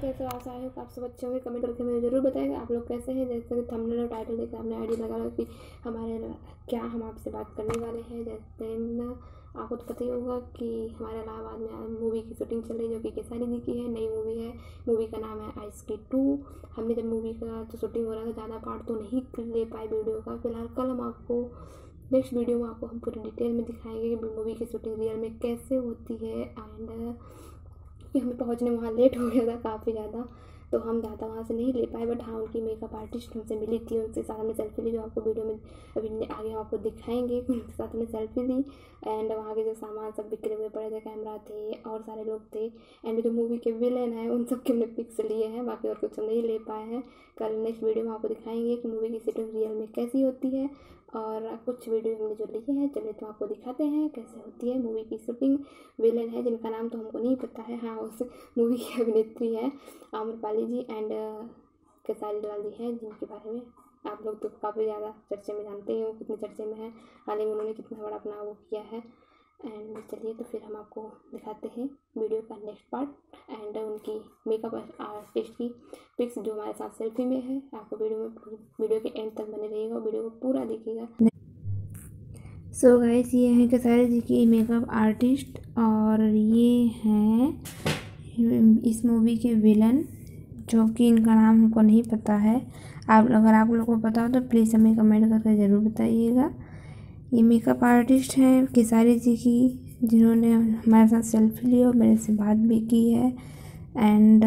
कैसे आशा है आप सब अच्छे होंगे। कमेंट करके मुझे ज़रूर बताएंगे आप लोग कैसे हैं। जैसे कि थंबनेल और टाइटल देख आपने आइडिया लगा कि हमारे क्या हम आपसे बात करने वाले हैं। जैसे आपको तो पता ही होगा कि हमारे इलाहाबाद में मूवी की शूटिंग चल रही है, जो कि केसारी जी की है, नई मूवी है। मूवी का नाम है आइस 2। हमने जब मूवी का जो शूटिंग हो रहा था ज़्यादा पार्ट तो नहीं ले पाए वीडियो का। फिलहाल कल हम आपको नेक्स्ट वीडियो में आपको हम पूरी डिटेल में दिखाएंगे कि मूवी की शूटिंग रियल में कैसे होती है। एंड कि हमें पहुंचने वहाँ लेट हो गया था काफ़ी ज़्यादा, तो हम ज़्यादा वहाँ से नहीं ले पाए। बट हाँ, उनकी मेकअप आर्टिस्ट हमसे मिली थी, उनके साथ हमने सेल्फी ली, जो आपको वीडियो में अभी आगे हम आपको दिखाएंगे। उनके साथ हमने सेल्फी ली। एंड वहाँ के जो सामान सब बिखरे हुए पड़े थे, कैमरा थे और सारे लोग थे। एंड जो मूवी के विलेन है उन सब के हमने पिक्स लिए हैं, बाकी और कुछ हम नहीं ले पाए हैं। कल नेक्स्ट वीडियो में आपको दिखाएंगे कि मूवी की शूटिंग रियल में कैसी होती है। और कुछ वीडियो हमने जो लिए हैं, चलिए तो आपको दिखाते हैं कैसे होती है मूवी की शूटिंग। विलेन है जिनका नाम तो हमको नहीं पता है, हाँ उस मूवी की अभिनेत्री है आम्रपाली जी एंड केसारी लाल जी हैं, जिनके बारे में आप लोग तो काफ़ी ज़्यादा चर्चे में जानते ही हो, कितने चर्चे में है, हाल ही में उन्होंने कितना बड़ा अपना वो किया है। एंड चलिए तो फिर हम आपको दिखाते हैं वीडियो का नेक्स्ट पार्ट एंड उनकी मेकअप आर्टिस्ट की पिक्स जो हमारे साथ सेल्फी में है। आपको वीडियो के एंड तक बने रहिएगा, वीडियो को पूरा देखिएगा। सो गाइस, ये हैं केसारी जी की मेकअप आर्टिस्ट और ये हैं इस मूवी के विलन, जो कि इनका नाम हमको नहीं पता है। अगर आप लोगों को पता हो तो प्लीज़ हमें कमेंट करके ज़रूर बताइएगा। ये मेकअप आर्टिस्ट हैं केसारी जी की, जिन्होंने हमारे साथ सेल्फी ली और मेरे से बात भी की है। एंड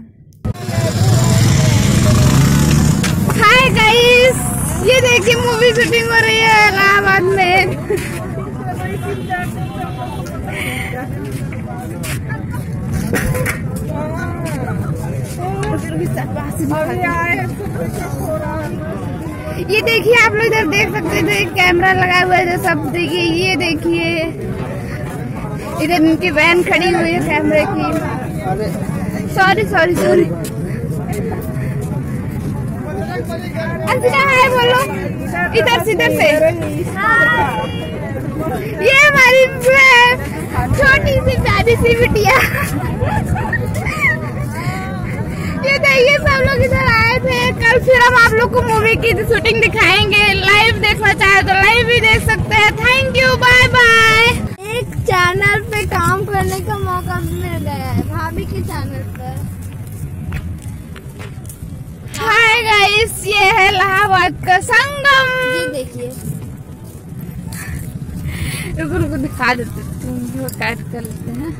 हाय गाइस, ये देखिए मूवी शूटिंग हो रही है इलाहाबाद में। ये देखिए आप लोग इधर देख सकते थे, कैमरा लगा हुआ है जो सब देखिए। ये देखिए इधर इनकी वैन खड़ी हुई है कैमरे की। सॉरी अंजना है बोलो इधर से। ये हमारी छोटी सी प्यारी सी बिटिया। ये देखिए सब लोग इधर आए थे। कल फिर हम आप लोग को मूवी की शूटिंग दिखाएंगे। लाइव देखना चाहे तो लाइव भी देख सकते हैं। Thank you, bye bye. एक चैनल पे काम करने का मौका मिल गया है, भाभी के चैनल पर। हाय गाइस, ये है इलाहाबाद का संगम। ये देखिए, रुको दिखा देते हैं, काट कर लेते हैं।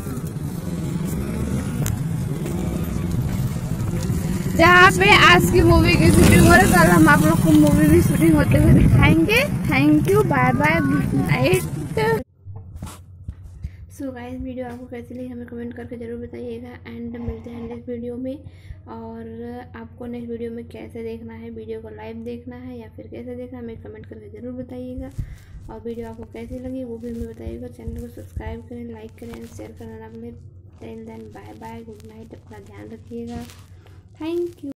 जहाँ पे आज की मूवी की शूटिंग हो रही है, कल हम आप लोग को मूवी की शूटिंग होते हुए दिखाएंगे। Thank you, bye bye, good night. So guys, video आपको कैसी लगी हमें कमेंट करके ज़रूर बताइएगा। एंड मिलते हैं नेक्स्ट वीडियो में। और आपको नेक्स्ट वीडियो में कैसे देखना है, वीडियो को लाइव देखना है या फिर कैसे देखना है, हमें कमेंट करके ज़रूर बताइएगा। और वीडियो आपको कैसी लगी वो भी हमें बताइएगा। चैनल को सब्सक्राइब करें, लाइक करें एंड शेयर करना ना भूलें। Till then bye bye, good night, अपना ध्यान रखिएगा। Thank you.